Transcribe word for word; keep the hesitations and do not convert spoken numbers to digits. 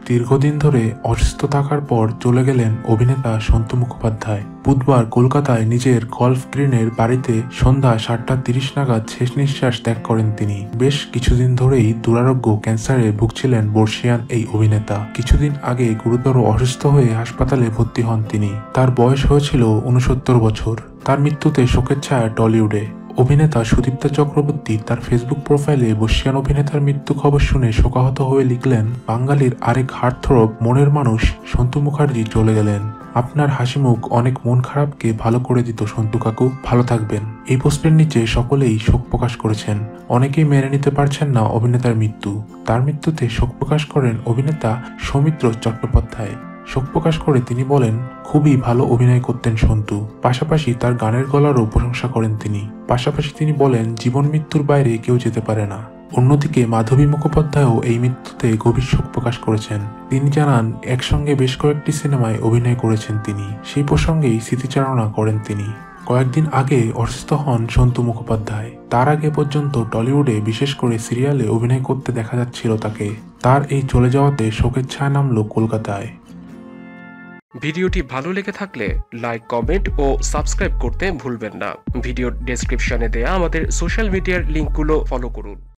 দীর্ঘদিন ধরে অসুস্থ থাকার পর চলে গেলেন অভিনেতা সন্তু মুখোপাধ্যায়। বুধবার কলকাতায় নিজের গলফ গ্রিনের বাড়িতে সন্ধ্যা সাতটা তিরিশ নাগাদ শেষ নিঃশ্বাস ত্যাগ করেন তিনি। বেশ কিছুদিন ধরেই দুরারোগ্য ক্যান্সারে ভুগছিলেন বর্ষিয়ান এই অভিনেতা। কিছুদিন আগে গুরুতর অসুস্থ হয়ে হাসপাতালে ভর্তি হন তিনি। তার বয়স হয়েছিল উনসত্তর বছর। তার মৃত্যুতে শোকের ছায়া টলিউডে। অভিনেতা সুদীপ্তা চক্রবর্তী তার ফেসবুক প্রোফাইলে বর্ষিয়ান অভিনেতার মৃত্যু খবর শুনে শোকাহত হয়ে লিখলেন, বাঙালির আরেক হার্টথ্রব মনের মানুষ সন্তু মুখার্জি চলে গেলেন। আপনার হাসিমুখ অনেক মন খারাপকে ভালো করে দিত সন্তু কাকু, ভালো থাকবেন। এই পোস্টের নিচে সকলেই শোক প্রকাশ করেছেন। অনেকেই মেনে নিতে পারছেন না অভিনেতার মৃত্যু। তার মৃত্যুতে শোক প্রকাশ করেন অভিনেতা সৌমিত্র চট্টোপাধ্যায়। শোক প্রকাশ করে তিনি বলেন, খুবই ভালো অভিনয় করতেন সন্তু। পাশাপাশি তার গানের গলারও প্রশংসা করেন তিনি। পাশাপাশি তিনি বলেন, জীবন মৃত্যুর বাইরে কেউ যেতে পারে না। অন্যদিকে মাধবী মুখোপাধ্যায়ও এই মৃত্যুতে গভীর শোক প্রকাশ করেছেন। তিনি জানান, একসঙ্গে বেশ কয়েকটি সিনেমায় অভিনয় করেছেন তিনি। সেই প্রসঙ্গেই স্মৃতিচারণা করেন তিনি। কয়েকদিন আগে অসুস্থ হন সন্তু মুখোপাধ্যায়। তার আগে পর্যন্ত টলিউডে বিশেষ করে সিরিয়ালে অভিনয় করতে দেখা যাচ্ছিল তাকে। তার এই চলে যাওয়াতে শোকের ছায়া নামল কলকাতায়। ভিডিওটি ভালো লেগে থাকলে লাইক, কমেন্ট ও সাবস্ক্রাইব করতে ভুলবেন না। ভিডিওর ডেসক্রিপশনে দেয়া আমাদের সোশ্যাল মিডিয়ার লিংকগুলো ফলো করুন।